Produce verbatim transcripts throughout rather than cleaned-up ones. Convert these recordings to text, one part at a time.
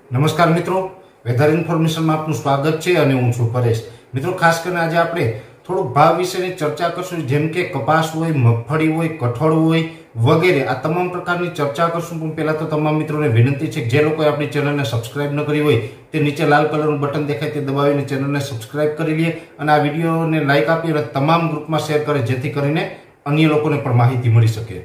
નમસ્કાર મિત્રો, વેધર ઇન્ફોર્મેશનમાં આપનું સ્વાગત છે અને હું છું પરેશ। મિત્રો, ખાસ કરીને આજે આપણે થોડુંક ભાવ વિશેની ચર્ચા કરશું, જેમ કે કપાસ હોય, મગફળી હોય, કઠોળ હોય વગેરે આ તમામ પ્રકારની ચર્ચા કરશું। પણ પહેલા તો તમામ મિત્રોને વિનંતી છે કે જે લોકોએ આપણી ચેનલને સબસ્ક્રાઇબ ન કરી હોય તે નીચે લાલ કલરનું બટન દેખાય તે દબાવીને ચેનલને સબસ્ક્રાઇબ કરી લે અને આ વિડીયોને લાઇક આપી અને તમામ ગ્રુપમાં શેર કરે, જેથી કરીને અન્ય લોકોને પણ માહિતી મળી શકે।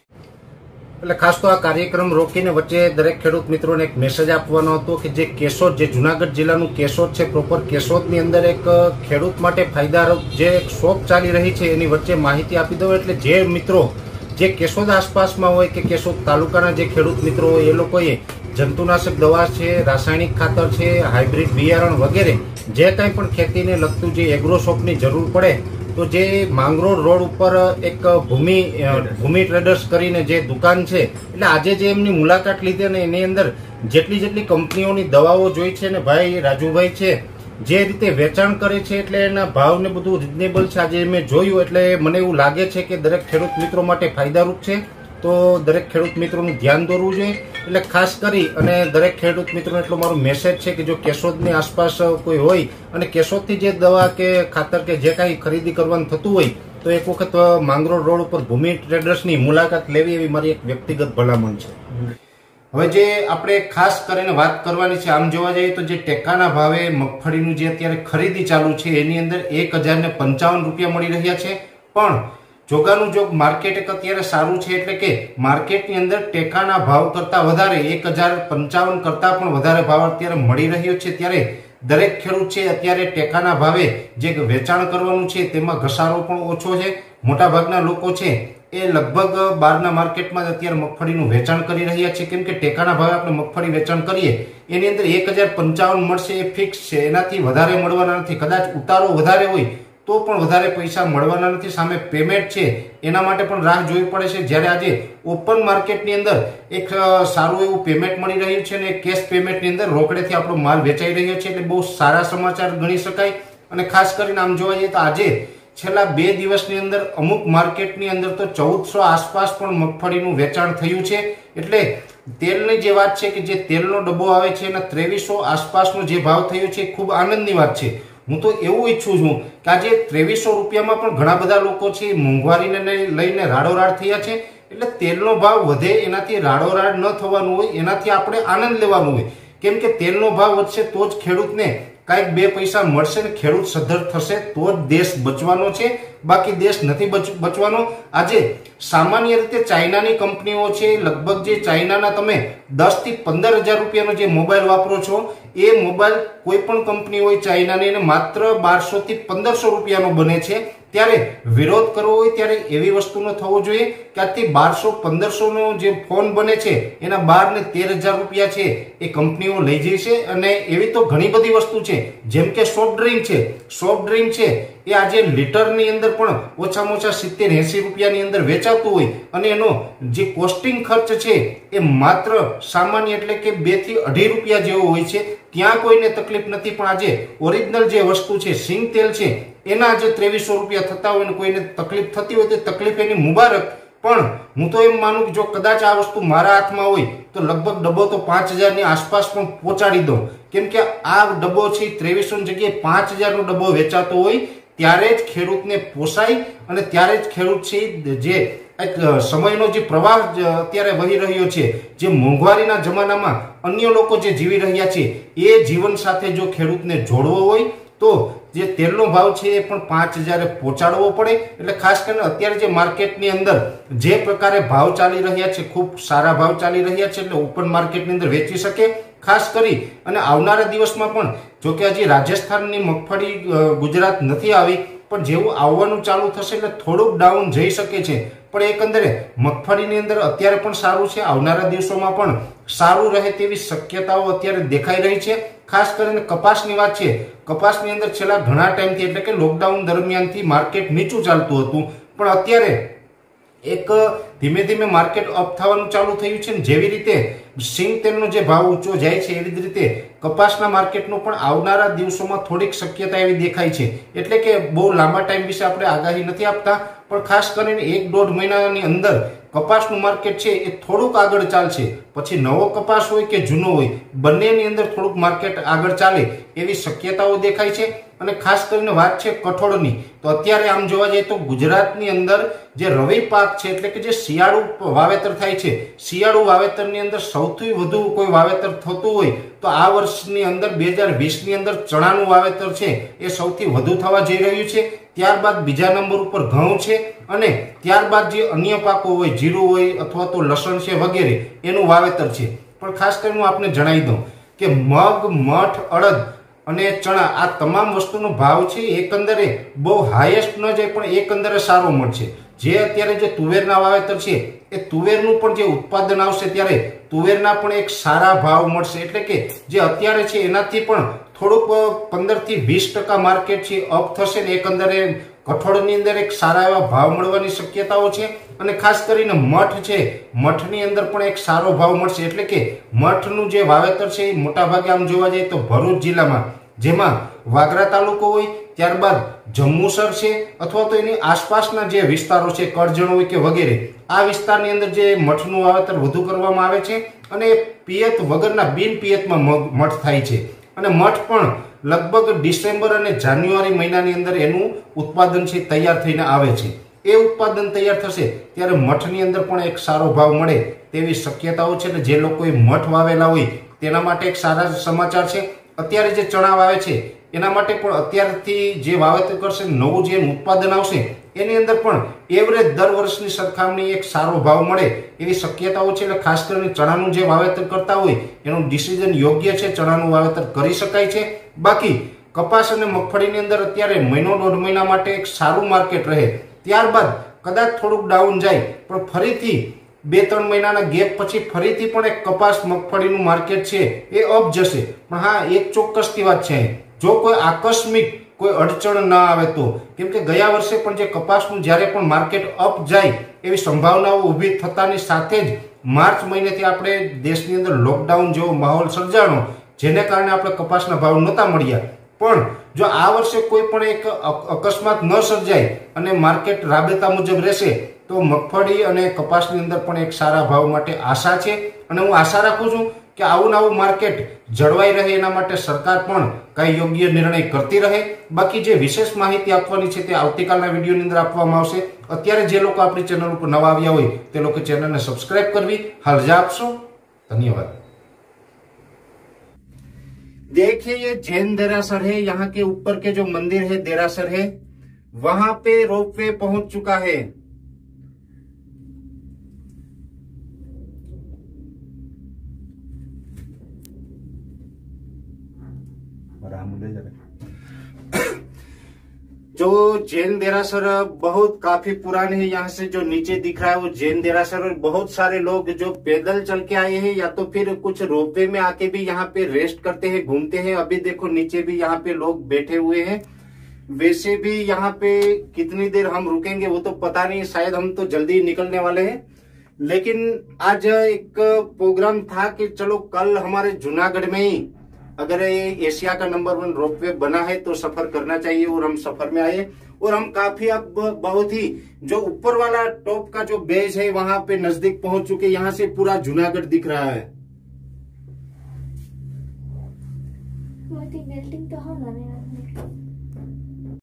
એટલે ખાસ તો આ કાર્યક્રમ રોકીને વચ્ચે દરેક ખેડૂત મિત્રોને એક મેસેજ આપવાનો હતો કે જે કેશોદ, જે જુનાગઢ જિલ્લાનું કેશોદ છે, પ્રોપર કેશોદની અંદર એક ખેડૂત માટે ફાયદારૂપ જે એક શોપ ચાલી રહી છે એની વચ્ચે માહિતી આપી દઉં। એટલે જે મિત્રો જે કેશોદ આસપાસમાં હોય કે કેશોદ તાલુકાના જે ખેડૂત મિત્રો હોય એ લોકોએ જંતુનાશક દવા છે, રાસાયણિક ખાતર છે, હાઇબ્રિડ બિયારણ વગેરે જે કંઈ પણ ખેતીને લગતું જે એગ્રો શોપની જરૂર પડે તો જે માંગરોળ રોડ ઉપર એક ભૂમિ ભૂમિ ટ્રેડર્સ કરીને જે દુકાન છે, એટલે આજે જે એમની મુલાકાત લીધી અને એની અંદર જેટલી જેટલી કંપનીઓની દવાઓ જોઈ છે ને ભાઈ રાજુભાઈ છે જે રીતે વેચાણ કરે છે, એટલે એના ભાવ ને બધું રિઝનેબલ છે। આજે મેં જોયું એટલે મને એવું લાગે છે કે દરેક ખેડૂત મિત્રો માટે ફાયદારૂપ છે, તો દરેક ખેડૂત મિત્રોનું ધ્યાન દોરવું જોઈએ। એટલે ખાસ કરી અને દરેક ખેડૂત મિત્રોને એટલો મારો મેસેજ છે કે જો કેશોદની આસપાસ કોઈ હોય અને કેશોદથી જે દવા કે ખાતર કે જે કાંઈ ખરીદી કરવાનું થતું હોય તો એક વખત માંગરોળ રોડ ઉપર ભૂમિ ટ્રેડર્સની મુલાકાત લેવી એવી મારી એક વ્યક્તિગત ભલામણ છે। હવે જે આપણે ખાસ કરીને વાત કરવાની છે, આમ જોવા જઈએ તો જે ટેકાના ભાવે મગફળીનું જે અત્યારે ખરીદી ચાલુ છે એની અંદર એક હજાર ને પંચાવન રૂપિયા મળી રહ્યા છે, પણ જોગાનું જોગ માર્કેટ એક અત્યારે સારું છે, એટલે કે માર્કેટની અંદર ટેકાના ભાવ કરતા વધારે એક હજાર પંચાવન કરતા પણ વધારે ભાવ અત્યારે મળી રહ્યો છે। ત્યારે દરેક ખેડૂત છે અત્યારે ટેકાના ભાવે જે વેચાણ કરવાનું છે તેમાં ઘસારો પણ ઓછો છે। મોટા ભાગના લોકો છે એ લગભગ બહારના માર્કેટમાં અત્યારે મગફળીનું વેચાણ કરી રહ્યા છે, કેમ કે ટેકાના ભાવે આપણે મગફળી વેચાણ કરીએ એની અંદર એક હજાર પંચાવન મળશે એ ફિક્સ છે, એનાથી વધારે મળવાના નથી। કદાચ ઉતારો વધારે હોય તો પણ વધારે પૈસા મળવાના નથી, સામે પેમેન્ટ છે એના માટે પણ રાહ જોવી પડે છે। જ્યારે આજે ઓપન માર્કેટની અંદર એક સારું એવું પેમેન્ટ મળી રહ્યું છે અને કેશ પેમેન્ટની અંદર રોકડેથી આપણો માલ વેચાઈ રહ્યો છે, એટલે બહુ સારા સમાચાર ગણી શકાય। અને ખાસ કરીને આમ જોવા જઈએ તો આજે છેલ્લા બે દિવસની અંદર અમુક માર્કેટની અંદર તો ચૌદસો આસપાસ પણ મગફળીનું વેચાણ થયું છે। એટલે તેલની જે વાત છે કે જે તેલનો ડબ્બો આવે છે એના ત્રેવીસો આસપાસનો જે ભાવ થયો છે ખૂબ આનંદની વાત છે। હું તો એવું ઈચ્છું છું કે આજે ત્રેવીસો રૂપિયામાં પણ ઘણા બધા લોકો છે મોંઘવારીને લઈને રાડોરાડ થયા છે, એટલે તેલનો ભાવ વધે એનાથી રાડોરાડ ન થવાનું હોય, એનાથી આપણે આનંદ લેવાનું હોય, કેમ કે તેલનો ભાવ વધશે તો જ ખેડૂતને કાંઈક બે પૈસા મળશે ને ખેડૂત સદ્ધર થશે તો જ દેશ બચવાનો છે, બાકી દેશ નથી બચવાનો। આજે સામાન્ય રીતે ચાઇનાની કંપનીઓ છે, લગભગ જે ચાઇનાના તમે દસ થી પંદર હજાર રૂપિયાનો જે મોબાઈલ વાપરો છો એ મોબાઈલ કોઈ પણ કંપની હોય ચાઇનાની એને માત્ર બારસો થી પંદરસો રૂપિયાનો બને છે। ત્યારે વિરોધ કરવો હોય ત્યારે એવી વસ્તુ ન થવો જોઈએ કે આજથી બારસો પંદરસો નો જે ફોન બને છે એના બાર ને તેર હજાર રૂપિયા છે એ કંપનીઓ લઈ જાય છે। અને એવી તો ઘણી બધી વસ્તુ છે, જેમ કે સોફ્ટ ડ્રિંક છે, સોફ્ટ ડ્રિંક છે એ આજે લીટરની અંદર પણ ઓછામાં ઓછા સિત્તેર એસી રૂપિયાની અંદર વેચાતું હોય અને એનો જે કોસ્ટિંગ ખર્ચ છે એ માત્ર સામાન્ય એટલે કે બે થી અઢી રૂપિયા જેવો હોય છે, ત્યાં કોઈને તકલીફ નથી। પણ આજે ઓરિજિનલ જે વસ્તુ છે સિંગ તેલ છે એના જે ત્રેવીસો રૂપિયા થતા હોય ને કોઈને તકલીફ થતી હોય તો તકલીફ એની મુબારક, પણ હું તો એમ માનું કે જો કદાચ આ વસ્તુ મારા હાથમાં હોય તો લગભગ ડબ્બો તો પાંચ હજારની આસપાસ પણ પહોંચાડી દઉં, કેમ કે આ ડબ્બો છે ત્રેવીસો ની જગ્યાએ પાંચ હજારનો ડબ્બો વેચાતો હોય ત્યારે જ ખેડૂતને પોસાય અને ત્યારે જ ખેડૂત છે જે એક સમયનો જે પ્રવાહ અત્યારે વહી રહ્યો છે, જે મોંઘવારીના જમાનામાં અન્ય લોકો જે જીવી રહ્યા છે એ જીવન સાથે જો ખેડૂતને જોડવો હોય તો જે તેલનો ભાવ છે એ પણ પાંચ હજારે પહોંચાડવો પડે। એટલે ખાસ કરીને અત્યારે જે માર્કેટની અંદર જે પ્રકારે ભાવ ચાલી રહ્યા છે ખૂબ સારા ભાવ ચાલી રહ્યા છે, એટલે ઓપન માર્કેટની અંદર વેચી શકે। ખાસ કરી અને આવનારા દિવસમાં પણ જો કે હજી રાજસ્થાનની મગફળી ગુજરાત નથી આવી, પણ જેવું આવવાનું ચાલુ થશે એટલે થોડુંક ડાઉન જઈ શકે છે, પણ એકંદરે મગફળીની અંદર અત્યારે પણ સારું છે, આવનારા દિવસોમાં પણ સારું રહે તેવી શક્યતાઓ અત્યારે દેખાઈ રહી છે। ખાસ કરીને કપાસની વાત છે, કપાસની અંદર છેલ્લા ઘણા ટાઈમથી એટલે કે લોકડાઉન દરમિયાનથી માર્કેટ નીચું ચાલતું હતું, પણ અત્યારે એક ધીમે ધીમે માર્કેટ અપ થવાનું ચાલુ થયું છે। જેવી રીતે સિંગ તેલનો જે ભાવ ઊંચો જાય છે એવી જ રીતે કપાસના માર્કેટનો પણ આવનારા દિવસોમાં થોડીક શક્યતા એવી દેખાય છે। એટલે કે બહુ લાંબા ટાઈમ વિશે આપણે આગાહી નથી આપતા, પણ ખાસ કરીને એક દોઢ મહિનાની અંદર કપાસનું માર્કેટ છે એ થોડુંક આગળ ચાલશે, પછી નવો કપાસ હોય કે જૂનો હોય બંનેની અંદર થોડુંક માર્કેટ આગળ ચાલે એવી શક્યતાઓ દેખાય છે। અને ખાસ કરીને વાત છે કઠોળની, તો અત્યારે આમ જોવા જઈએ તો ગુજરાતની અંદર જે રવિ પાક છે એટલે કે જે શિયાળુ વાવેતર થાય છે, શિયાળુ વાવેતરની અંદર સૌથી વધુ કોઈ વાવેતર થતું હોય તો આ વર્ષની અંદર બે હજાર વીસ ની અંદર ચણાનું વાવેતર છે એ સૌથી વધુ થવા જઈ રહ્યું છે। ત્યારબાદ બીજા નંબર ઉપર ઘઉં છે અને ત્યારબાદ જે અન્ય પાકો હોય જીરું હોય અથવા તો લસણ છે વગેરે એનું વાવેતર છે। પણ ખાસ કરીને હું આપને જણાવી દઉં કે મગ, મઠ, અડદ અને ચણા આ તમામ વસ્તુનો ભાવ છે એકંદરે બહુ હાઈએસ્ટ ન જાય પણ એકંદરે સારો મળશે। જે અત્યારે જે તુવેરના વાવેતર છે એ તુવેરનું પણ જે ઉત્પાદન આવશે ત્યારે તુવેરના પણ એક સારા ભાવ મળશે, એટલે કે જે અત્યારે છે એનાથી પણ થોડુંક પંદર થી વીસ ટકા માર્કેટ છે અપ થશે ને એકંદરે કઠોળની અંદર એક સારા એવા ભાવ મળવાની શક્યતાઓ છે। અને ખાસ કરીને મઠ છે, મઠની અંદર પણ એક સારો ભાવ મળશે, એટલે કે મઠનું જે વાવેતર છે એ મોટા ભાગે આમ જોવા જઈએ તો ભરૂચ જિલ્લામાં, જેમાં વાગરા તાલુકો હોય, ત્યારબાદ જંબુસર છે અથવા તો એની આસપાસના જે વિસ્તારો છે કરજણ હોય કે વગેરે આ વિસ્તારની અંદર જે મઠનું વાવેતર વધુ કરવામાં આવે છે અને પિયત વગરના બિન પિયતમાં મઠ થાય છે। અને મઠ પણ લગભગ ડિસેમ્બર અને જાન્યુઆરી મહિનાની અંદર એનું ઉત્પાદન છે તૈયાર થઈને આવે છે। એ ઉત્પાદન તૈયાર થશે ત્યારે મઠની અંદર પણ એક સારો ભાવ મળે તેવી શક્યતાઓ છે। એટલે જે લોકોએ મઠ વાવેલા હોય તેના માટે એક સારા સમાચાર છે। અત્યારે જે ચણા વાવે છે એના માટે પણ અત્યારથી જે વાવેતર કરશે નવું જે ઉત્પાદન આવશે એની અંદર પણ એવરેજ દર વર્ષની સરખામણી એક સારો ભાવ મળે એવી શક્યતાઓ છે। એટલે ખાસ કરીને ચણાનું જે વાવેતર કરતા હોય એનું ડિસિઝન યોગ્ય છે, ચણાનું વાવેતર કરી શકાય છે। બાકી કપાસ અને મગફળીની અંદર અત્યારે મહિનો દોઢ મહિના માટે એક સારું માર્કેટ રહે, ત્યારબાદ કદાચ થોડુંક ડાઉન જાય પણ ફરીથી બે ત્રણ મહિનાના ગેપ પછી ફરીથી પણ એક કપાસ મગફળીનું માર્કેટ છે એ અપ જશે। પણ હા, એક ચોક્કસથી વાત છે, જો કોઈ આકસ્મિક કોઈ અડચણ ના આવે તો, કેમ કે ગયા વર્ષે પણ જે કપાસનું જ્યારે પણ માર્કેટ અપ જાય એવી સંભાવનાઓ ઊભી થતાની સાથે જ માર્ચ મહિનેથી આપણે દેશની અંદર લોકડાઉન જેવો માહોલ સર્જાણો, જેને કારણે આપણે કપાસના ભાવ નહોતા મળ્યા। પણ જો આ વર્ષે કોઈ પણ એક અકસ્માત ન સર્જાય અને માર્કેટ રાબેતા મુજબ રહેશે તો મગફળી અને કપાસની અંદર પણ એક સારા ભાવ માટે આશા છે। અને હું આશા રાખું છું કે આવું નવું માર્કેટ જળવાઈ રહે એના માટે સરકાર પણ કઈ યોગ્ય નિર્ણય કરતી રહે। બાકી જે વિશેષ માહિતી આપવાની છે તે આવતીકાલના વિડીયોની અંદર આપવામાં આવશે। અત્યારે જે લોકો આપણી ચેનલ ઉપર નવા આવ્યા હોય તે લોકો ચેનલને સબસ્ક્રાઇબ કરવી હાલ રજા આપશો। ધન્યવાદ। देखिए ये जैन देरासर है, यहाँ के ऊपर के जो मंदिर है देरासर है वहां पे रोपवे पहुंच चुका है। जो जैन देरासर बहुत काफी पुराने हैं, यहाँ से जो नीचे दिख रहा है वो जैन देरासर, और बहुत सारे लोग जो पैदल चल के आए हैं या तो फिर कुछ रोपवे में आके भी यहाँ पे रेस्ट करते हैं, घूमते हैं। अभी देखो नीचे भी यहाँ पे लोग बैठे हुए हैं। वैसे भी यहाँ पे कितनी देर हम रुकेंगे वो तो पता नहीं, शायद हम तो जल्दी निकलने वाले हैं। लेकिन आज एक प्रोग्राम था कि चलो कल हमारे जूनागढ़ में ही अगर ये एशिया का नंबर वन रोपवे बना है तो सफर करना चाहिए, और हम सफर में आए और हम काफी अब बहुत ही जो ऊपर वाला टॉप का जो बेस है वहां पे नजदीक पहुंच चुके। यहाँ से पूरा जूनागढ़ दिख रहा है। बिल्डिंग तो